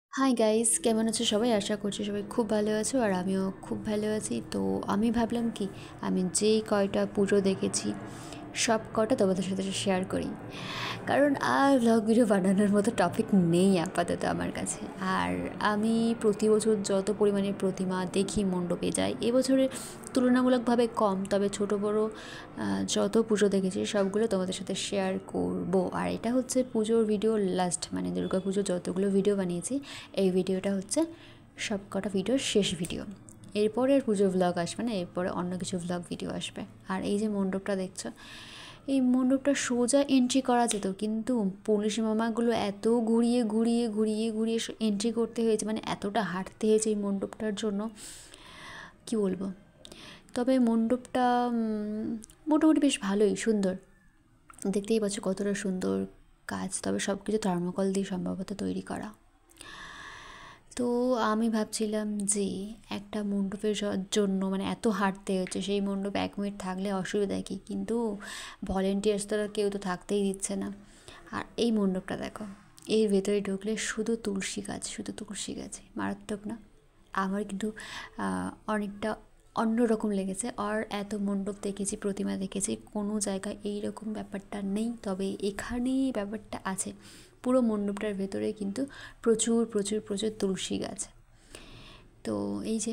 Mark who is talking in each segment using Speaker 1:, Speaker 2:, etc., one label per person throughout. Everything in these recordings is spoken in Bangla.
Speaker 1: হাই গাইস, কেমন আছো সবাই? আশা করছি সবাই খুব ভালো আছো আর আমিও খুব ভালো আছি। তো আমি ভাবলাম কি, আমি যেই কয়টা পুজো দেখেছি সব কটা তোমাদের সাথে শেয়ার করি। কারণ আর ব্লগ ভিডিও বানানোর মতো টপিক নেই আপাতত আমার কাছে। আর আমি প্রতি বছর যত পরিমাণে প্রতিমা দেখি মণ্ডপে যাই, এবছরে তুলনামূলকভাবে কম, তবে ছোট বড় যত পুজো দেখেছি সবগুলো তোমাদের সাথে শেয়ার করব। আর এটা হচ্ছে পুজোর ভিডিও লাস্ট, মানে দুর্গা পুজো যতগুলো ভিডিও বানিয়েছি এই ভিডিওটা হচ্ছে সব কটা ভিডিওর শেষ ভিডিও। এরপরে আর পুজোর ভ্লগ আসবে না, এরপরে অন্য কিছু ভ্লগ ভিডিও আসবে। আর এই যে মণ্ডপটা দেখছো, এই মণ্ডপটা সোজা এন্ট্রি করা যেত, কিন্তু পুলিশ মামাগুলো এত ঘুরিয়ে ঘুরিয়ে ঘুরিয়ে ঘুরিয়ে এন্ট্রি করতে হয়েছে, মানে এতটা হাঁটতে হয়েছে এই মণ্ডপটার জন্য, কি বলবো। তবে মণ্ডপটা মোটামুটি বেশ ভালোই, সুন্দর, দেখতেই পাচ্ছ কতটা সুন্দর কাজ। তবে সব কিছু থার্মোকল দিয়ে সম্ভবত তৈরি করা। তো আমি ভাবছিলাম যে একটা মণ্ডপের জন্য মানে এত হাঁটতে হচ্ছে, সেই মণ্ডপে 1 মিনিট থাকলে অসুবিধা কী, কিন্তু ভলেন্টিয়ার্স তো কেউ তো থাকতেই দিচ্ছে না। আর এই মণ্ডপটা দেখো, এর ভেতরে ঢুকলে শুধু তুলসী গাছ, শুধু তুলসী গাছ, মারাত্মক না? আমার কিন্তু অনেকটা অন্যরকম লেগেছে। আর এত মণ্ডপ দেখেছি, প্রতিমা দেখেছি, কোনো জায়গায় এই রকম ব্যাপারটা নেই, তবে এখানেই ব্যাপারটা আছে। পুরো মণ্ডপটার ভেতরে কিন্তু প্রচুর প্রচুর প্রচুর তুলসী গাছ। তো এই যে,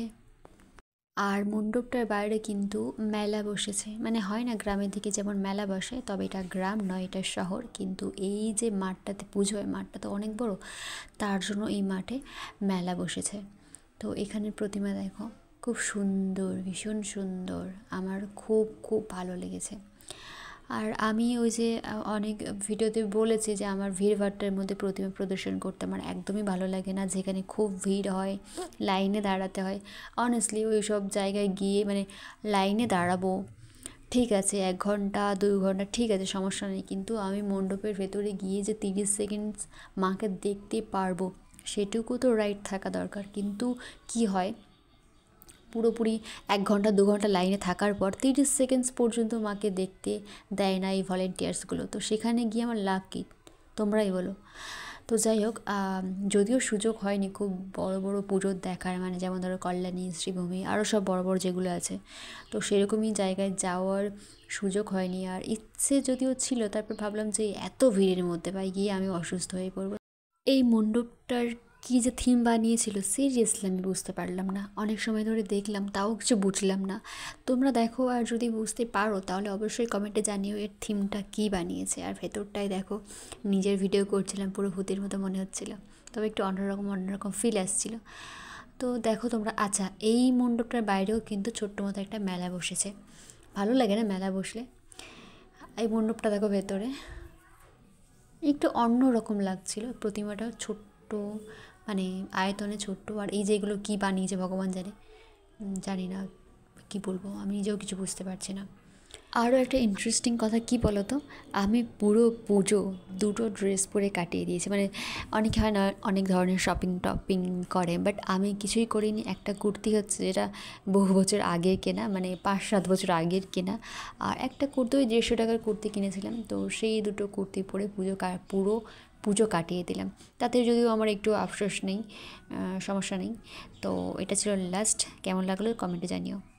Speaker 1: আর মণ্ডপটার বাইরে কিন্তু মেলা বসেছে, মানে হয় না গ্রামের দিকে যেমন মেলা বসে, তবে এটা গ্রাম নয়, এটা শহর। কিন্তু এই যে মাঠটাতে পুজো হয়, মাঠটা তো অনেক বড়, তার জন্য এই মাঠে মেলা বসেছে। তো এখানের প্রতিমা দেখো, খুব সুন্দর, ভীষণ সুন্দর, আমার খুব খুব ভালো লেগেছে। আর আমি ওই যে অনেক ভিডিওতে বলেছি যে আমার ভিড়ভাট্টার মধ্যে প্রতিমা প্রদর্শন করতে আমার একদমই ভালো লাগে না, যেখানে খুব ভিড় হয়, লাইনে দাঁড়াতে হয়। অনেস্টলি ওই সব জায়গায় গিয়ে মানে লাইনে দাঁড়াবো, ঠিক আছে, 1 ঘন্টা 2 ঘন্টা ঠিক আছে, সমস্যা নেই, কিন্তু আমি মণ্ডপের ভেতরে গিয়ে যে 30 সেকেন্ড মাকে দেখতে পারবো সেটুকু তো রাইট থাকা দরকার। কিন্তু কি হয়, পুরোপুরি 1 ঘন্টা 2 ঘন্টা লাইনে থাকার পর 30 সেকেন্ডস পর্যন্ত মাকে দেখতে দেয় না এই ভলেন্টিয়ার্সগুলো। তো সেখানে গিয়ে আমার লাভ কী, তোমরাই বলো। তো যাই হোক, যদিও সুযোগ হয়নি খুব বড় বড় পুজো দেখার, মানে যেমন ধরো কল্যাণী, শ্রীভূমি, আরও সব বড় বড় যেগুলো আছে, তো সেরকমই জায়গায় যাওয়ার সুযোগ হয়নি। আর ইচ্ছে যদিও ছিল, তারপর ভাবলাম যে এত ভিড়ের মধ্যে ভাই গিয়ে আমি অসুস্থ হয়ে পড়বো। এই মণ্ডপটার কী যে থিম বানিয়েছিল, সিরিয়াসলি আমি বুঝতে পারলাম না, অনেক সময় ধরে দেখলাম তাও কিছু বুঝলাম না। তোমরা দেখো, আর যদি বুঝতে পারো তাহলে অবশ্যই কমেন্টে জানিও এর থিমটা কী বানিয়েছে। আর ভেতরটায় দেখো, নিজের ভিডিও করছিলাম, পুরো ভূতের মতো মনে হচ্ছিলো, তবে একটু অন্যরকম অন্যরকম ফিল আসছিল। তো দেখো তোমরা, আচ্ছা এই মণ্ডপটার বাইরেও কিন্তু ছোট্ট মতো একটা মেলা বসেছে, ভালো লাগে না মেলা বসলে? এই মণ্ডপটা দেখো, ভেতরে একটু অন্য রকম লাগছিল, প্রতিমাটা ছোট্ট, মানে আয়তনে ছোট্ট। আর এই যেগুলো কী বানিয়েছে ভগবান জানে, জানি না কী বলবো, আমি নিজেও কিছু বুঝতে পারছি না। আরও একটা ইন্টারেস্টিং কথা কী বলো তো, আমি পুরো পুজো দুটো ড্রেস পরে কাটিয়ে দিয়েছি। মানে অনেকে হয় না অনেক ধরনের শপিং টপিং করে, বাট আমি কিছুই করিনি। একটা কুর্তি হচ্ছে যেটা বহু বছর আগের কেনা, মানে 5-7 বছর আগের কেনা, আর একটা কুর্তি ওই 150 টাকার কুর্তি কিনেছিলাম। তো সেই দুটো কুর্তি পরে পুরো পুজো কাটিয়ে দিলাম। তাতে যদিও আমার একটু আফসোস নেই, সমস্যা নেই। তো এটা ছিল লাস্ট, কেমন লাগলো কমেন্টে জানিও।